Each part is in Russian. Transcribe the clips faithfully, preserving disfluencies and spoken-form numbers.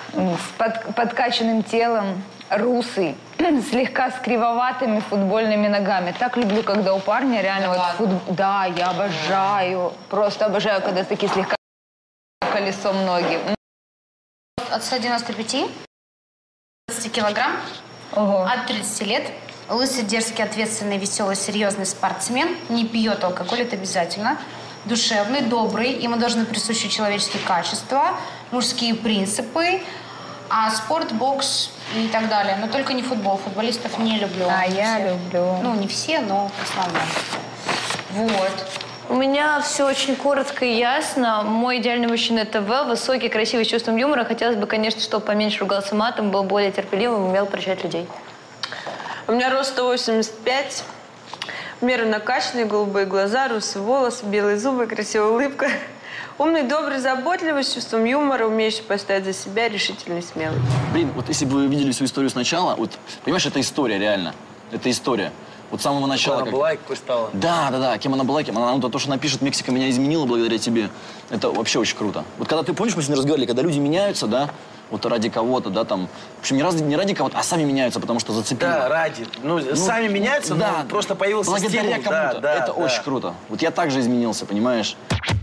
с под, подкачанным телом, русый, слегка с кривоватыми футбольными ногами. Так люблю, когда у парня реально вот фут... Да, я обожаю, просто обожаю, когда такие слегка колесом ноги. От ста девяноста пяти, двадцати килограмм, Ого. От тридцати лет. Лысый, дерзкий, ответственный, веселый, серьезный спортсмен. Не пьет алкоголь, это обязательно. Душевный, добрый. Ему должны присущи человеческие качества, мужские принципы, а спорт, бокс и так далее. Но только не футбол. Футболистов не люблю. А я все. люблю. Ну, не все, но в основном. Вот. У меня все очень коротко и ясно. Мой идеальный мужчина – это Вэл, высокий, красивый, с чувством юмора. Хотелось бы, конечно, чтобы поменьше ругался матом, был более терпеливым и умел прощать людей. У меня рост сто восемьдесят пять, в меру накачанные, голубые глаза, русые волосы, белые зубы, красивая улыбка. Умный, добрый, заботливый, с чувством юмора, умеющий постоять за себя, решительный, смелый. Блин, вот если бы вы видели всю историю сначала, вот, понимаешь, это история реально. Это история. Вот с самого начала. Она как... была и какой стала. Да, да, да, кем она была, кем она. Ну, то, что она пишет, Мексика меня изменила благодаря тебе, это вообще очень круто. Вот когда ты, помнишь, мы сегодня разговаривали, когда люди меняются, да, вот ради кого-то, да, там, в общем, не, раз, не ради кого-то, а сами меняются, потому что зацепили. Да, ради. Ну, ну сами меняются, да, но просто появился благодаря стимул. кому-то. Да, да, это да. очень круто. Вот я также изменился, понимаешь?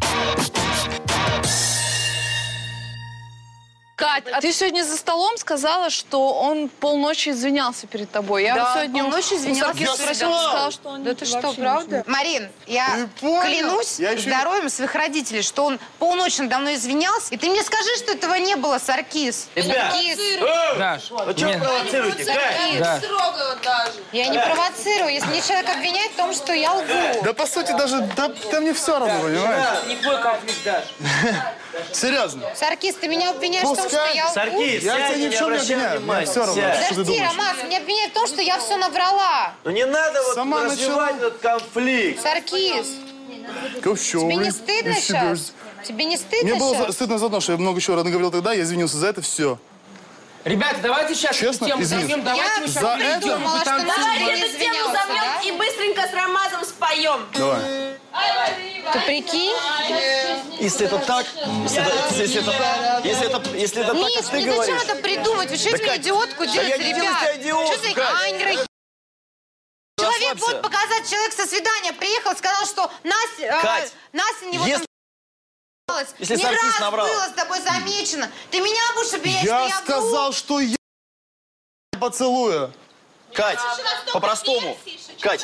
Кать, а ты сегодня за столом сказала, что он полночи извинялся перед тобой. Я Да, сегодня полночи извинялся. Я спросила, сказала, что он Да ты что, вообще правда? Марин, я клянусь Я еще- здоровьем своих родителей, что он полночи надо мной извинялся. И ты мне скажи, что этого не было, Саркис. Ребят, Саркис. Даш, ну что вы провоцируете? Кать? Даш. Я не провоцирую. Если мне человек обвиняет в том, что я лгу. Да по сути даже, да, да мне все равно, понимаешь? не твой конфликт, Даш. Серьезно. Саркис, ты меня обвиняешь в том, что Пускай. я лгу? Саркис, Я тебя сядь, ни в не чем не обращай обвиняю, мне внимания. все равно, Сядь. что ты Подожди, думаешь. Ромас, меня обвиняют в том, что я все наврала. Ну не надо вот Сама развивать начала. этот конфликт. Саркис, Go show тебе не me. стыдно You should сейчас? Тебе не стыдно Мне было за- сейчас? стыдно за то, что я много чего наговорил тогда, я извинился за это, все. Ребята, давайте сейчас Честно, эту тему извини. замнем. Давайте Я мы сейчас за перейдем, это- мы думала, что там наш чуть-чуть. не извинялся, да? и быстренько с Рамазом споем. Давай. Ты прикинь? Если это так, если это, если это, если это, если это так, Миш, как ты не зачем говоришь. это придумать? Вы что из меня Кать, идиотку да делаете, я не делаю ребят? тебя идиотку, Что за Кать. Ань, Человек Расслабься. вот показать, человек со свидания приехал, сказал, что Настя, э, Кать, Настя него если- там если не Саркис раз наврал. было с тобой замечено. Ты меня будешь обвинять, что Я я сказал, вру? что я поцелую. Кать, по-простому. Кать,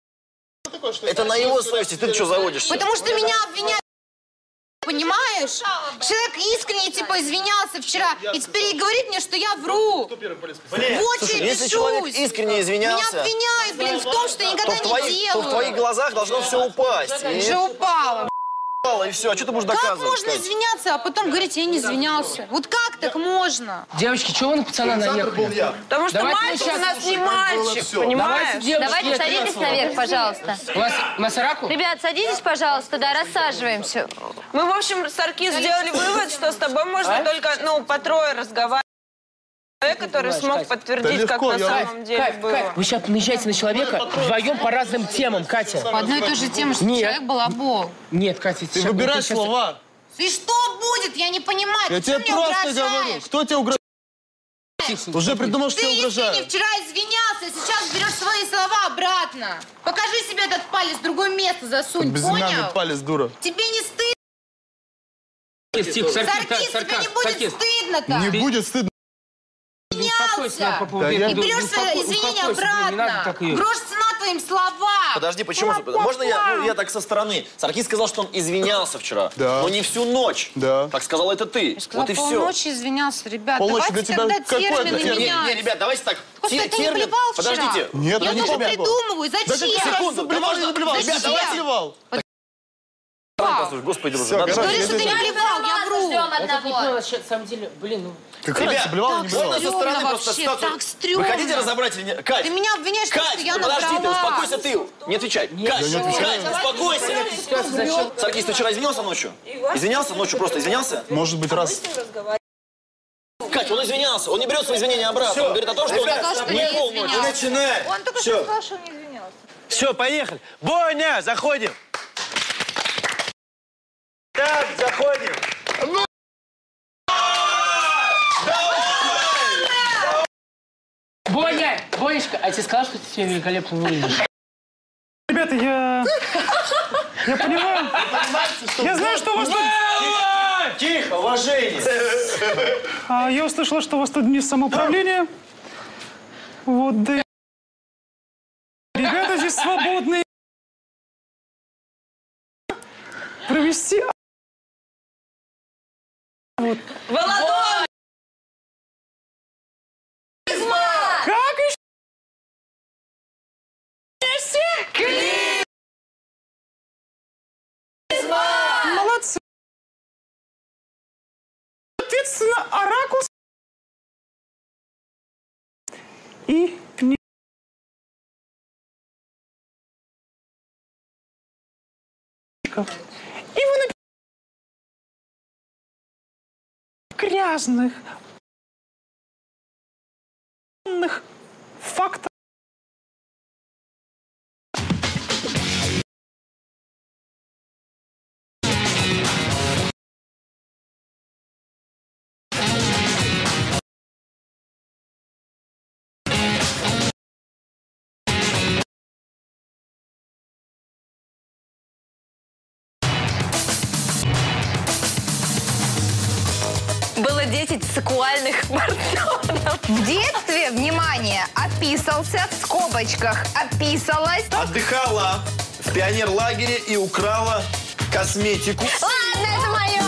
это на его совести, ты что заводишься? Потому что меня обвиняют. Понимаешь? Человек искренне типа извинялся вчера, и теперь и говорит мне, что я вру. Блин, Вот Слушай, я если бешусь. человек искренне Меня извинялся, обвиняют, блин, в том, что я то никогда в, твоих, не то в твоих делаю. глазах должно все упасть. И, Уже упала. упало, и все. А что ты будешь Как доказывать? можно Кать? извиняться, а потом говорить, я не извинялся? Вот как так можно? Девочки, чего вы на пацана наехали? Потому что Давайте мы мальчик сейчас- у нас не мальчик, Давайте, понимаешь? девочки, Давайте я садитесь ответил. наверх, пожалуйста. У вас Масараку? Ребят, садитесь, пожалуйста, да, рассаживаемся. Мы, в общем, Саркис, сделали вывод, что с тобой можно только, ну, по трое разговаривать. Человек, который смог подтвердить, Да как легко, на я- самом деле Кать, было. Кать, вы сейчас наезжаете на человека вдвоем по разным темам, Катя. По одной и той же теме, что Нет. человек балабол. Нет, Катя, Ты выбирай сейчас- слова. И что будет? Я не понимаю. Я Ты тебе что мне просто угрожаешь? говорю. Кто тебе угрожает? Уже придумал, что Ты я искренне угрожаю. вчера извинялся, сейчас берешь свои слова обратно. Покажи себе этот палец, в другое место засунь, Безымянный понял? палец, дура. Тебе не стыдно, Тихо, Саркис, Саркис, тебе Саркис, не будет Саркис. стыдно-то. Не будет стыдно. Успокойся, по поводу Да я- И этого. берешь свои Успоко- извинения успокойся, блин, не надо обратно. так ее. Грош цена твоим словам. Подожди, почему? Можно я, ну, я так со стороны? Саркис сказал, что он извинялся вчера. Да. Но не всю ночь. Да. Так сказал это ты. Сказала, вот и все. полночи извинялся, ребят. Полночи Давайте для тебя тогда какой это термины термин? Не, менять. не, ребят, давайте так. Просто Те- ты не термин- блевал вчера? Подождите. Нет, Я я не только блевал. придумываю. Да Зачем? как секунду, блевал или не блевал? Зачем? Ребят, давай блевал. Послушай, господи, друже, Всё, надо- короче, Говоришь, что ты не блевал, я вру. Я так не понял, вообще, на самом деле, блин, ну... Какая Ребят, разница, блевал или не блевал? Можно со стороны Стрёмно просто вообще, статую? так стрёмно. Вы хотите разобрать или нет? Кать! Ты меня обвиняешь, в том, Кать, что я ну подожди, ты наврала. успокойся ты. Не отвечай. Кать, Я не отвечаю. Кать, успокойся. Сейчас, зачем? Саркис, ты вчера извинялся ночью? Извинялся ночью, просто извинялся? Может быть, раз. Кать, он извинялся, он не берет свои извинения обратно. Он говорит о том, что сказал, он что не я полночь. извинялся. Начинай. Он только что сказал, что он не извинялся. Все, поехали. Боня, заходим. Так, заходим. Давай! а тебе сказал, что ты сегодня великолепно выглядишь? Ребята, я... Я понимаю. Я знаю, что у вас тут... Тихо, уважение. А, я услышала, что у вас тут дни самоуправления. Вот, да. Ребята здесь свободные. Провести... Вот. Володон! Как еще? Молодцы. Соответственно, оракул и не... И вы написали грязных фактов. Было десять сексуальных партнеров. В детстве, внимание, описался в скобочках. Описалась. Отдыхала в пионерлагере и украла косметику. Ладно, это мое.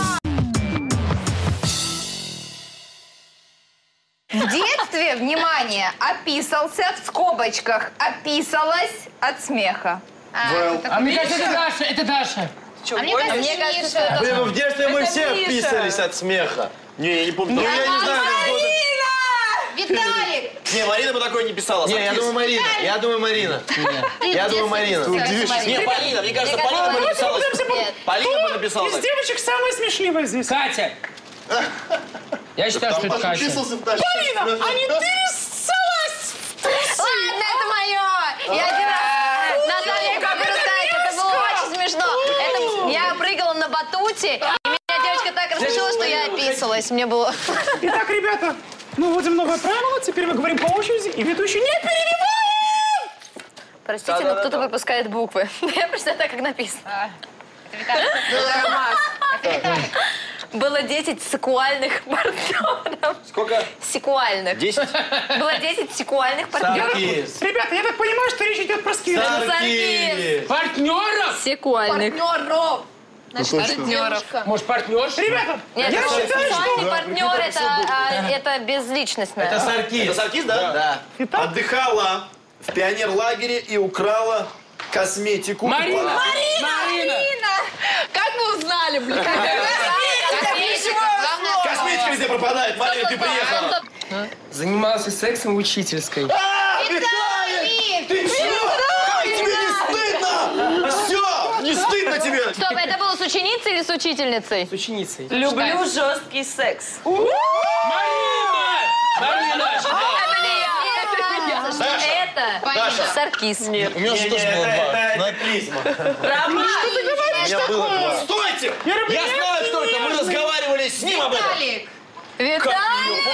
В детстве, внимание, описался в скобочках. Описалась от смеха. Well. А мне кажется, это Даша, это Даша. А мне кажется, Мне кажется, Миша. что это... Блин, ну в детстве мы Это все Миша. вписались от смеха. Не, я не помню. Ну, я не знаю, как года... Виталик! Не, Марина бы такое не писала. Не, я Саркис. думаю, Марина. Я думаю, Марина. Ты Я в думаю, Марина. детстве Ты писалась Не, Марина. Полина, мне кажется, Мне Полина бы кажется, написала. Нет. Полина бы написала. Из девочек самая смешливая здесь. Катя. Я считаю, что это Катя. Полина, а не ты ссалась? Ладно, это мое. Я один раз... Наталья, как вы знаете, это было очень смешно. Это... Я прыгала на батуте, и меня девочка так рассмешила, что я описалась. Мне было... Итак, ребята, мы вводим новое правило. Теперь мы говорим по очереди, и ведущий не перебиваем! Простите, но кто-то выпускает буквы. Я прочитаю так, как написано. Было десять сексуальных партнеров. Сколько? Сексуальных. Десять? Было десять сексуальных партнеров. Саркис. Ребята, я так понимаю, что речь идет про скидку. Саркис. Партнеров? Сексуальных. Партнеров! Значит, это девушка. Может, партнерша? Ребята, Нет, я это считаю, сексуальный что... партнер, это, а, это безличностное. Это Саркис. Это Саркис, да? Да. Итак, Отдыхала в пионерлагере и украла косметику. Марина! Марина! Как вы узнали, блин? Косметика везде пропадает. Марина, ты приехала. Занимался сексом в учительской. А, Виталий! Ты чего? Как тебе не стыдно? Все, не стыдно тебе. Стоп, это было с ученицей или с учительницей? С ученицей. Люблю жесткий секс. Марина! Марина! Это Саркис. У меня же тоже было два. Это клизма. Роман! У меня было два. Стойте! Я знаю, что это. Мы разговаривали с ним об этом. Виталик! Виталий!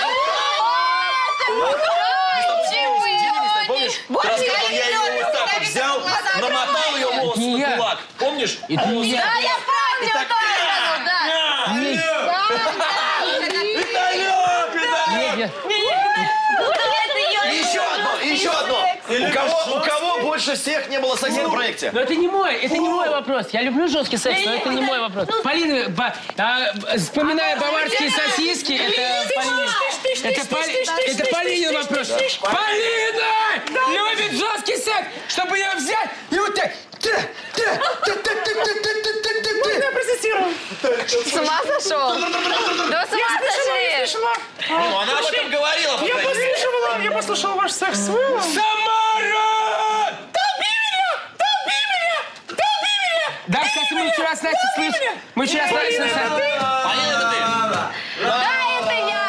Помнишь? Ты рассказывал, я его вот так вот взял, намотал ее волосы Не на я. кулак. Помнишь? Это не я. Да, я помню, так- тоже, да. Виталек! Виталек! Нет, я- И еще одно, и еще одно. У кого, у кого больше всех не было секса на проекте? Но это не мой, это не мой вопрос. Я люблю жесткий секс, но это не мой вопрос. Полина, ба- а, вспоминая баварские сосиски, это Полина. Это, Поли- это Полинин вопрос. Полина любит жесткий секс, чтобы ее взять и вот так. я протестирую. С ума сошел? Да с ума сошли? Ну, она об этом говорила, по Я крайней мере. послушала, я послушала ваш секс с Уиллом. Самара! Долби меня! Долби меня! Долби меня! Да, кстати, мы вчера с Настей слышали. Мы вчера с Настей слышали. Полина, это ты. Да, это я!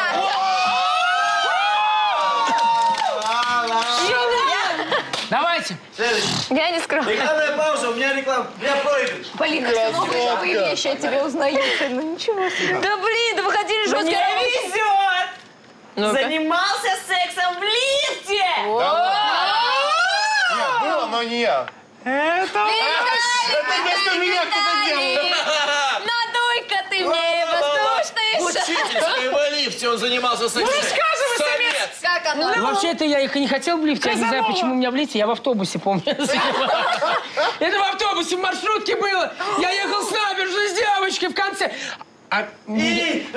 Давайте. Я не скрою. Рекламная пауза, у меня реклама. Я проигрыш. Полина, все новые вещи от тебя узнаются. Ну ничего себе. Да блин, да выходили жестко. Мне везет! Занимался сексом в лифте! Нет, было, но не я. Это... Это вместо меня кто-то делал. Надуй-ка ты мне, воздушный В учительской лифте он занимался сексом. Самец! Как оно? Ну, вообще-то я их и не хотел в лифте. Я не знаю, почему у меня в лифте. Я в автобусе, помню. Это в автобусе, в маршрутке было. Я ехал с набережной с девочкой в конце. А... И...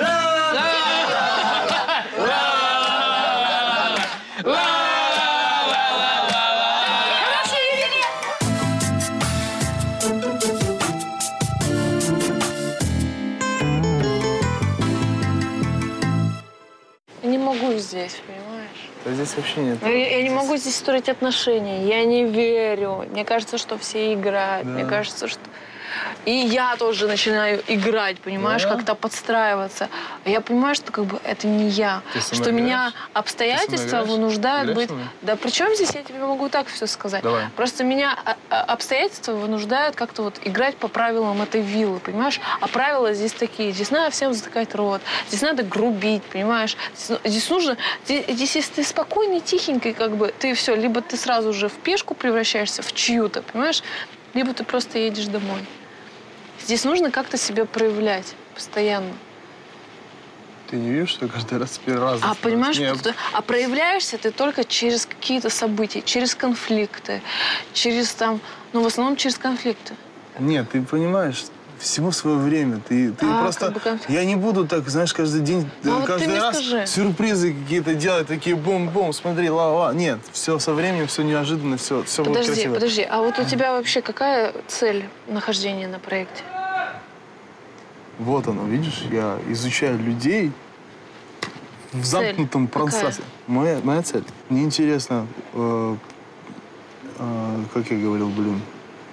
Я не могу здесь, понимаешь? Да здесь вообще нет. Я, я не могу здесь строить отношения. Я не верю. Мне кажется, что все играют. Да. Мне кажется, что... И я тоже начинаю играть, понимаешь, Да? как-то подстраиваться. А я понимаю, что как бы это не я. Ты сама Что меня играешь? обстоятельства Ты сама играешь? вынуждают Играешь быть... со мной? Да при чем здесь, я тебе могу так все сказать. Давай. Просто меня а, а, обстоятельства вынуждают как-то вот играть по правилам этой виллы, понимаешь? А правила здесь такие. Здесь надо всем затыкать рот. Здесь надо грубить, понимаешь? Здесь, здесь нужно... Здесь, здесь, если ты спокойный, тихенький, как бы, ты все, либо ты сразу же в пешку превращаешься, в чью-то, понимаешь? Либо ты просто едешь домой. Здесь нужно как-то себя проявлять постоянно. Ты не видишь, что каждый раз первый раз? А понимаешь, Нет. что ты- а проявляешься ты только через какие-то события, через конфликты, через там, ну в основном через конфликты. Нет, ты понимаешь, всему свое время. Ты, ты А, просто... как бы конф- Я не буду так, знаешь, каждый день, Ну, а вот ты каждый мне раз скажи. сюрпризы какие-то делать, такие бум-бум, смотри, ла-ла. Нет, все со временем, все неожиданно, все, все будет Подожди, красиво. подожди, а вот у тебя вообще какая цель нахождения на проекте? Вот оно, видишь, я изучаю людей в замкнутом Какая? пространстве. Моя, моя цель. Мне интересно, э, э, как я говорил, блин.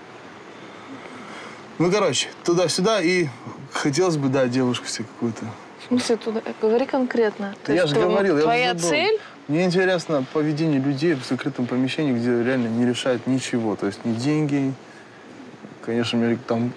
Ну, короче, туда-сюда, и хотелось бы, да, девушку себе какую-то. В смысле, туда, говори конкретно. То Я есть же тво- говорил, я твоя уже забыл. цель? Мне интересно поведение людей в закрытом помещении, где реально не решают ничего. То есть ни деньги, конечно, мне там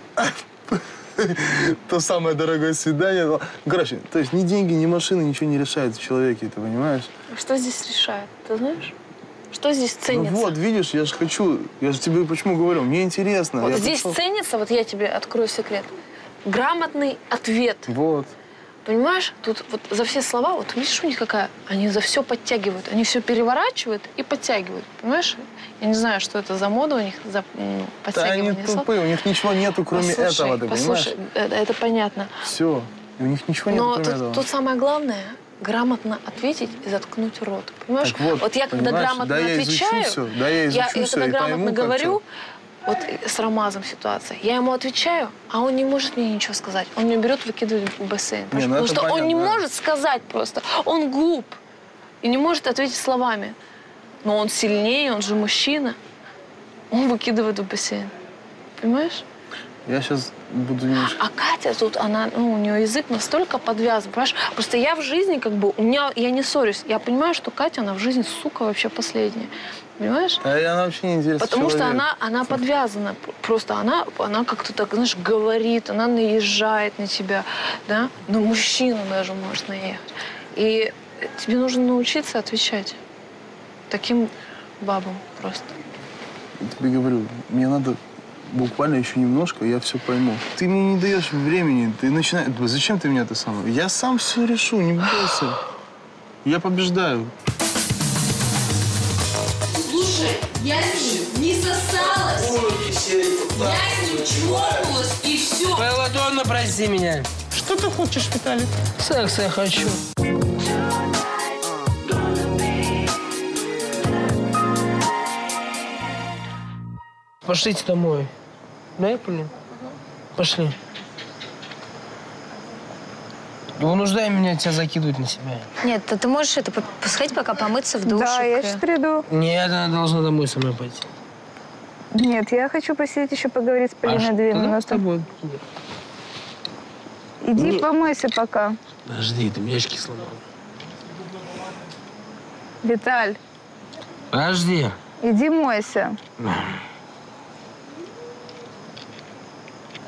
то самое дорогое свидание. Ну, короче, то есть ни деньги, ни машины ничего не решают в человеке, ты понимаешь? Что здесь решает? Ты знаешь? Что здесь Ну ценится? вот, видишь, я же хочу, я же тебе почему говорю, мне интересно. Вот я здесь пришел- ценится, вот я тебе открою секрет, грамотный ответ. Вот. Понимаешь, тут вот за все слова, вот видишь, у них какая, они за все подтягивают, они все переворачивают и подтягивают, понимаешь? Я не знаю, что это за мода у них, за ну, Да они подтягивание слов. тупые, у них ничего нету, кроме Послушай, этого, ты послушай, понимаешь? это, это понятно. Все, у них ничего нету, Но кроме тут, этого. тут самое главное грамотно ответить и заткнуть рот. Понимаешь? Так вот, я когда понимаешь, грамотно да, я изучу отвечаю, всё, да, я изучу я, всё когда и грамотно пойму, как говорю, вот с Рамазом ситуация, я ему отвечаю, а он не может мне ничего сказать. Он меня берет, выкидывает в бассейн. Не, ну Потому это что он не понятно, да. может сказать просто. Он глуп и не может ответить словами. Но он сильнее, он же мужчина. Он выкидывает в бассейн. Понимаешь? Я сейчас буду немножко... А Катя тут, она, ну, у нее язык настолько подвязан, понимаешь? Просто я в жизни, как бы, у меня, я не ссорюсь. Я понимаю, что Катя, она в жизни, сука, вообще последняя. Понимаешь? А она вообще не интересна. Потому что она, она подвязана. Просто она, она как-то так, знаешь, говорит, она наезжает на тебя, да? На мужчину даже может наехать. И тебе нужно научиться отвечать таким бабам просто. Я тебе говорю, мне надо буквально еще немножко, я все пойму. Ты мне не даешь времени, ты начинаешь... Зачем ты меня это самое? Я сам все решу, не бойся. Я побеждаю. Слушай, я с ним не сосалась. Я с ним чокнулась и все. Белладонна, прости меня. Что ты хочешь, Виталик? Секса я хочу. Пошлите домой. Да, блин? Пошли. Не вынуждай меня тебя закидывать на себя. Нет, ты, ты можешь это, по- сходить пока помыться в душе. Да, я сейчас приду. Нет, она должна домой со мной пойти. Нет, я хочу посидеть еще поговорить с Полиной две тогда с минуты. тобой. Иди Не- помойся пока. Подожди, ты мне очки сломал. Виталь, Подожди. иди мойся.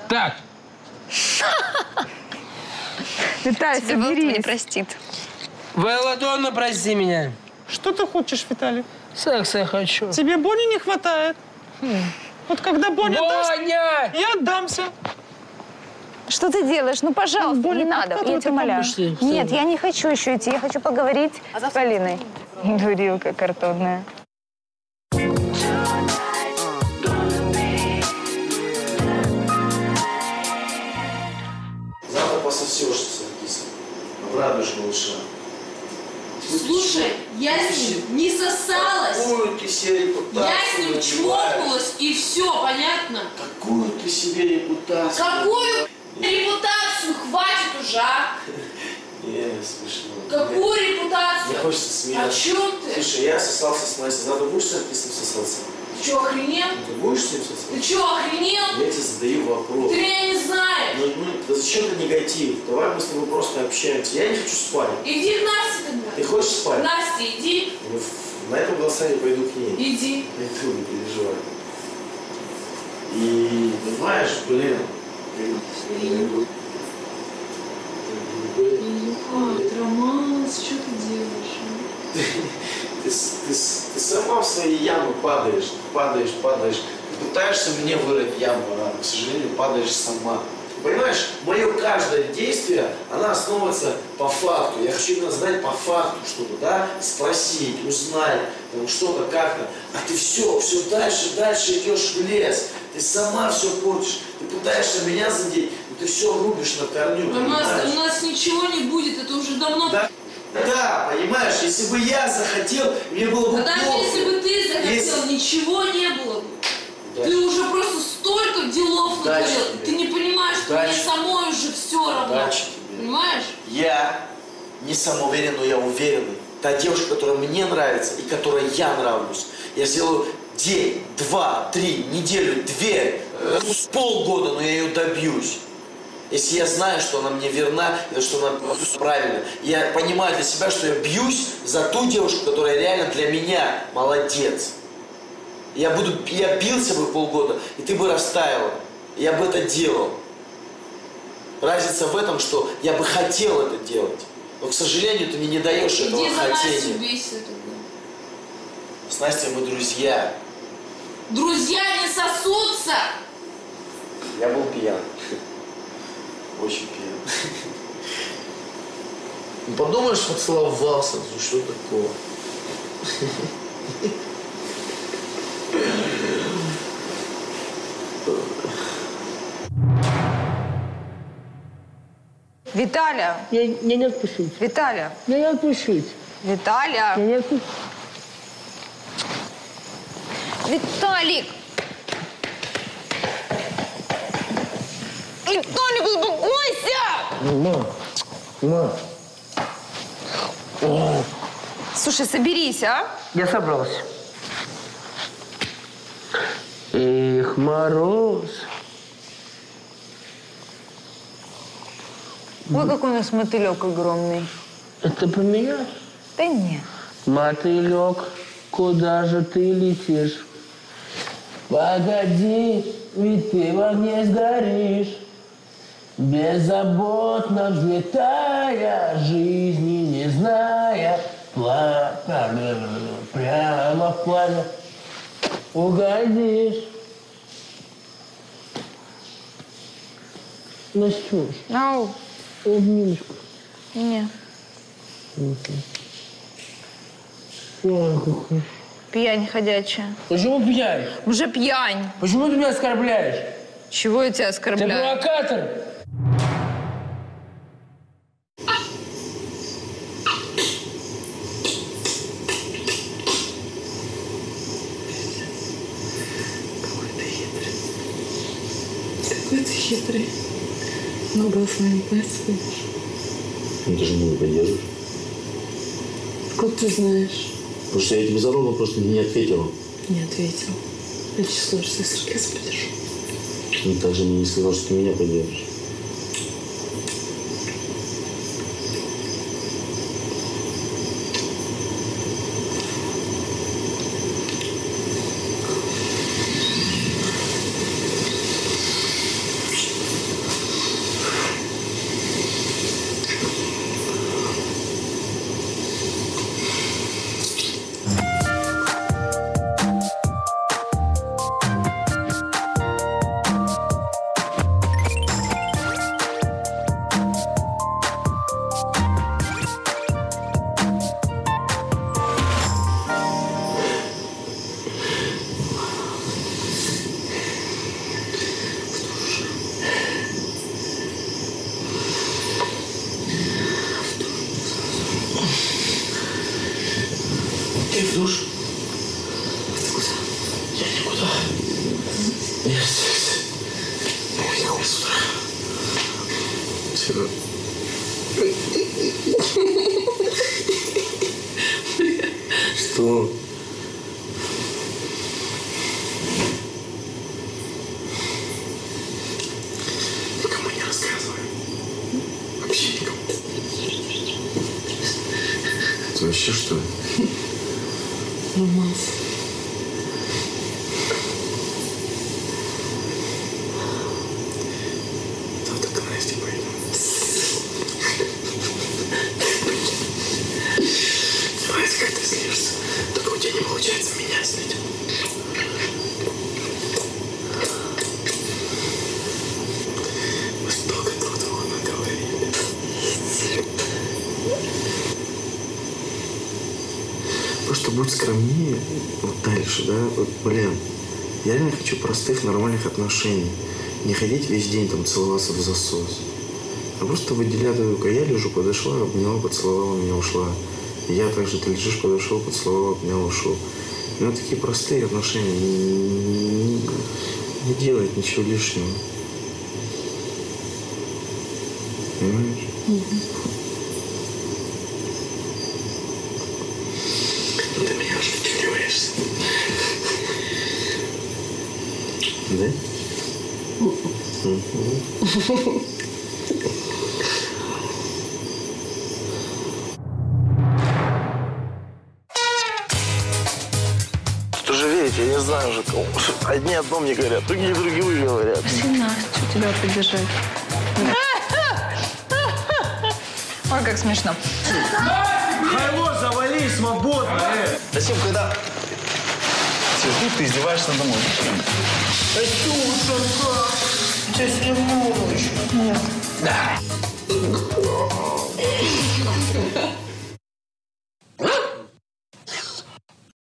Так, Виталь, Тебя Бог не соберись. простит. Белладонна, прости меня. Что ты хочешь, Виталик? Секса я хочу. Тебе Бони не хватает. Хм. Вот когда Боня даст, Боня! я отдамся. Что ты делаешь? Ну, пожалуйста, Боня, не надо. как Я ты тебя умоляю. помнишь, ты? Нет, я не хочу еще идти. Я хочу поговорить с Полиной. Дурилка картонная. Завтра пососешься с Анкисом. Обрадуешь малыша. Слушай, я с ним не сосалась. Какую ты себе репутацию Я с ним чмокнулась, и все, понятно? Какую ты себе репутацию? Какую репутацию? Хватит уже, а? Не, смешно. Какую репутацию? Мне хочется смеяться. О чем ты? Слушай, я сосался с Настей. Завтра будешь с Анкисом сосаться? Ты что, охренел? Ты будешь с ним сосаться? Ты что, охренел? Я тебе задаю вопрос. Ты меня не знаешь. Ну, ну, да зачем ты негатив? Давай мы с тобой просто общаемся. Я не хочу спать. Иди к Насте тогда. Ты хочешь спать? Настя, иди. Ну, на этом голосовании пойду к ней. Иди. Пойду, не переживай. И, понимаешь, блин, Романс, что ты делаешь? ты, ты, ты, ты сама в свои ямы падаешь, падаешь, падаешь. Ты пытаешься мне вырыть яму, а, к сожалению, падаешь сама. Понимаешь, мое каждое действие, оно основывается по факту. Я хочу именно знать по факту что-то, да, спросить, узнать, там, что-то как-то. А ты все, все дальше, дальше идешь в лес. Ты сама все портишь. Ты пытаешься меня задеть, но ты все рубишь на корню. Романс, у нас ничего не будет, это уже давно... Да, да, понимаешь, если бы я захотел, мне было бы А даже плохо. если бы ты захотел, Если- ничего не было бы. Да. Ты уже просто столько делов Удачи натворил. тебе. Ты не понимаешь, что Удачи. мне самой уже все равно. Удачи тебе. Понимаешь? Я не самоуверен, но я уверенный. Та девушка, которая мне нравится и которой я нравлюсь, я сделаю день, два, три, неделю, две, э, полгода, но я ее добьюсь. Если я знаю, что она мне верна, и что она правильно. Я понимаю для себя, что я бьюсь за ту девушку, которая реально для меня молодец. Я, буду, я бился бы полгода, и ты бы растаяла. Я бы это делал. Разница в этом, что я бы хотел это делать. Но, к сожалению, ты мне не даешь этого Иди за Настю, хотения. бейся тогда. С Настей мы друзья. Друзья не сосутся! Я был пьян. Очень пьян. Ну, подумаешь, поцеловался. Ну, что такого? Виталя! Я, я не отпущу. Виталя! Я не отпущу. Виталя! Я не отпущу. Виталик! Виталик, успокойся! Ма, ма. О, Слушай, соберись, а? я собрался. Эх, мороз. Ой, какой у нас мотылек огромный. Это про меня? Да нет. Мотылек, куда же ты летишь? Погоди, ведь ты в огне сгоришь. Беззаботно взлетая, жизни не зная, пла... прямо в пламя угодишь. Настюш, Ау. обнимашку. Не. Ой, какой. Пьянь ходячая. Почему пьянь? Уже пьянь. Почему ты меня оскорбляешь? Чего я тебя Ты оскорбляю? провокатор. Какой ты хитрый. Ну, был с нами подходишь. Ну, ты же меня не поддержишь. Откуда ты знаешь? Потому что я тебе заровно просто не ответила. Не ответил. Я число, что я сарказм подержу. И также мне не сказал, что ты меня поддержишь. Ты в душ? Ты куда? Я никуда. Я здесь. Я уехал с утра. Все. Что? Никому не рассказывай. Вообще никому. Ты вообще что ли? Романс. Да, так Настя пойдем. Нравится, как ты злишься. Только у тебя не получается меня снять. Мы столько друг другу наговорили. Просто будь скромнее вот дальше, да? Вот, блин, я реально хочу простых, нормальных отношений. Не ходить весь день там целоваться в засос. А просто выделять только я лежу, подошла, обняла, поцеловала, меня ушла. И я также, ты лежишь, подошел, поцеловал, обнял, ушел. Ну, такие простые отношения. Не, не, не делать ничего лишнего. Понимаешь? Mm-hmm. Ну, ты меня уже втягиваешься. Да? Mm-hmm. Что же верить, я не знаю уже кому. Одни одно мне говорят, другие другие говорят. Спаси Настю, тебя поддержать. Ой, как смешно. Хайло, завали, свободно. Зачем, когда сижу, ты издеваешься надо мной? Катюша, тебя сегодня ночь. Нет. Да.